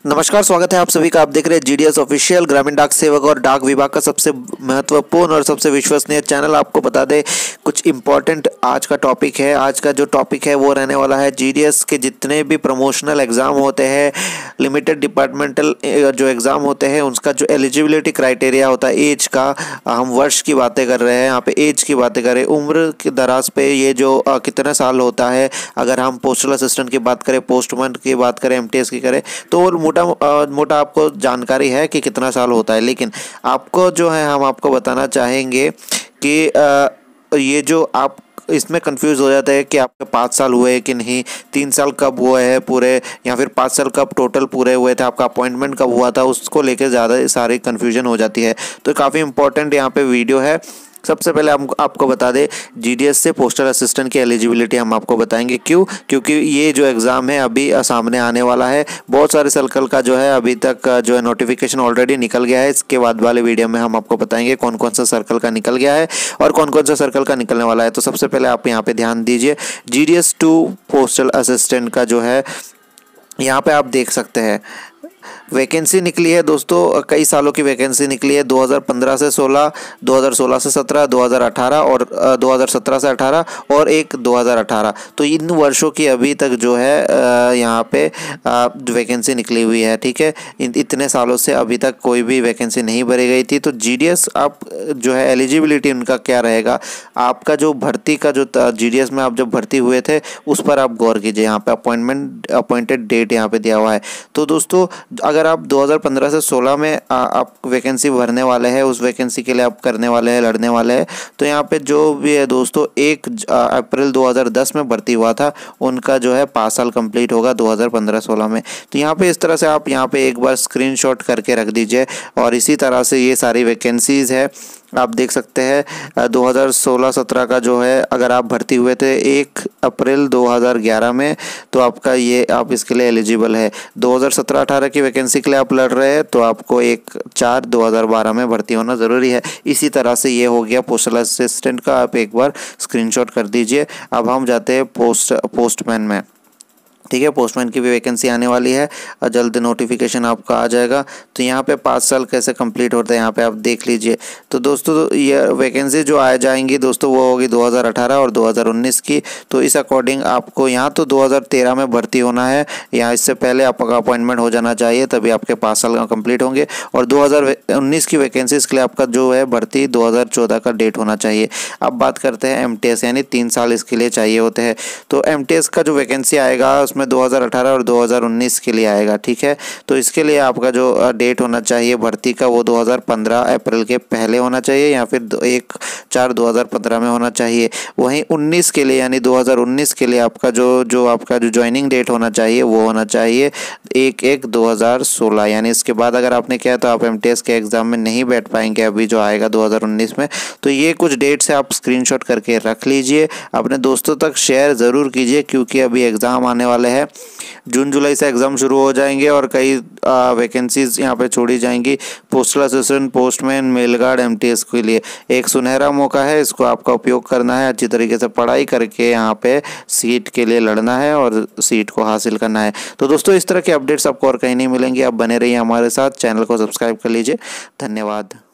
नमस्कार, स्वागत है आप सभी का। आप देख रहे हैं जीडीएस ऑफिशियल, ग्रामीण डाक सेवक और डाक विभाग का सबसे महत्वपूर्ण और सबसे विश्वसनीय चैनल। आपको बता दें कुछ इंपॉर्टेंट आज का टॉपिक है। आज का जो टॉपिक है वो रहने वाला है जीडीएस के जितने भी प्रमोशनल एग्ज़ाम होते हैं, लिमिटेड डिपार्टमेंटल जो एग्ज़ाम होते हैं, उसका जो एलिजिबिलिटी क्राइटेरिया होता है एज का, हम वर्ष की बातें कर रहे हैं यहाँ पे, एज की बातें करें, उम्र के दराज पे ये जो कितना साल होता है। अगर हम पोस्टल असिस्टेंट की बात करें, पोस्टमैन की बात करें, एमटीएस की करें, तो मोटा आपको जानकारी है कि कितना साल होता है। लेकिन आपको जो है हम आपको बताना चाहेंगे कि ये जो आप इसमें कंफ्यूज हो जाता है कि आपके 5 साल हुए कि नहीं, 3 साल कब हुए हैं पूरे, या फिर 5 साल कब टोटल पूरे हुए थे, आपका अपॉइंटमेंट कब हुआ था, उसको लेकर ज़्यादा सारी कन्फ्यूजन हो जाती है। तो काफ़ी इंपॉर्टेंट यहाँ पे वीडियो है। सबसे पहले हम आपको बता दें जीडीएस से पोस्टल असिस्टेंट की एलिजिबिलिटी हम आपको बताएंगे। क्योंकि ये जो एग्ज़ाम है अभी सामने आने वाला है। बहुत सारे सर्कल का जो है अभी तक जो है नोटिफिकेशन ऑलरेडी निकल गया है। इसके बाद वाले वीडियो में हम आपको बताएंगे कौन कौन सा सर्कल का निकल गया है और कौन कौन सा सर्कल का निकलने वाला है। तो सबसे पहले आप यहाँ पे ध्यान दीजिए, जीडीएस 2 पोस्टल असिस्टेंट का जो है यहाँ पे आप देख सकते हैं वैकेंसी निकली है दोस्तों। कई सालों की वैकेंसी निकली है, 2015 से 16, 2016 से 17, 2018 और 2017 से 18 और एक 2018। तो इन वर्षों की अभी तक जो है यहाँ पे वैकेंसी निकली हुई है। ठीक है, इतने सालों से अभी तक कोई भी वैकेंसी नहीं भरी गई थी। तो जीडीएस आप जो है एलिजिबिलिटी उनका क्या रहेगा, आपका जो भर्ती का जो जीडीएस में आप जब भर्ती हुए थे उस पर आप गौर कीजिए। यहाँ पे अपॉइंटेड डेट यहाँ पे दिया हुआ है। तो दोस्तों अगर आप 2015 से 16 में आप वैकेंसी भरने वाले हैं, उस वैकेंसी के लिए आप करने वाले हैं, लड़ने वाले हैं, तो यहाँ पे जो भी है दोस्तों 1 अप्रैल 2010 में भर्ती हुआ था, उनका जो है 5 साल कंप्लीट होगा 2015-16 में। तो यहाँ पे इस तरह से आप यहाँ पे एक बार स्क्रीनशॉट करके रख दीजिए। और इसी तरह से ये सारी वैकेंसीज़ है, आप देख सकते हैं 2016-17 का जो है अगर आप भर्ती हुए थे 1 अप्रैल 2011 में, तो आपका ये आप इसके लिए एलिजिबल है। 2017-18 की वैकेंसी के लिए आप लड़ रहे हैं तो आपको 1/4/2012 में भर्ती होना ज़रूरी है। इसी तरह से ये हो गया पोस्टल असिस्टेंट का, आप एक बार स्क्रीनशॉट कर दीजिए। अब हम जाते हैं पोस्टमैन में। ठीक है, पोस्टमैन की भी वैकेंसी आने वाली है और जल्द नोटिफिकेशन आपका आ जाएगा। तो यहाँ पे 5 साल कैसे कंप्लीट होते हैं यहाँ पे आप देख लीजिए। तो दोस्तों ये वैकेंसी जो आ जाएंगी दोस्तों वो होगी 2018 और 2019 की। तो इस अकॉर्डिंग आपको यहाँ तो 2013 में भर्ती होना है, या इससे पहले आपका अपॉइंटमेंट हो जाना चाहिए, तभी आपके 5 साल कंप्लीट होंगे। और 2019 की वैकेंसी के लिए आपका जो है भर्ती 2014 का डेट होना चाहिए। अब बात करते हैं एमटीएस, यानी 3 साल इसके लिए चाहिए होते हैं। तो एमटीएस का जो वैकेंसी आएगा में 2018 और 2019 के लिए आएगा। ठीक है, तो इसके लिए आपका जो डेट होना चाहिए भर्ती का वो 2015 अप्रैल के पहले होना चाहिए, या फिर 1/4/2015 में होना चाहिए। वहीं 19 के लिए यानी 2019 के लिए आपका जो आपका जो ज्वाइनिंग डेट होना चाहिए वो होना चाहिए 1/1/2016। यानी इसके बाद अगर आपने किया तो आप एमटीएस के एग्जाम में नहीं बैठ पाएंगे अभी जो आएगा 2019 में। तो ये कुछ डेट से आप स्क्रीनशॉट करके रख लीजिए, अपने दोस्तों तक शेयर ज़रूर कीजिए, क्योंकि अभी एग्ज़ाम आने वाले है। जून जुलाई से एग्जाम शुरू हो जाएंगे और कई वैकेंसीज यहाँ पे छोड़ी जाएंगी। Postal assistant, postman, mail guard, MTS के लिए एक सुनहरा मौका है, इसको आपका उपयोग करना है। अच्छी तरीके से पढ़ाई करके यहाँ पे सीट के लिए लड़ना है और सीट को हासिल करना है। तो दोस्तों इस तरह के अपडेट्स आपको और कहीं नहीं मिलेंगे। आप बने रहिए हमारे साथ, चैनल को सब्सक्राइब कर लीजिए। धन्यवाद।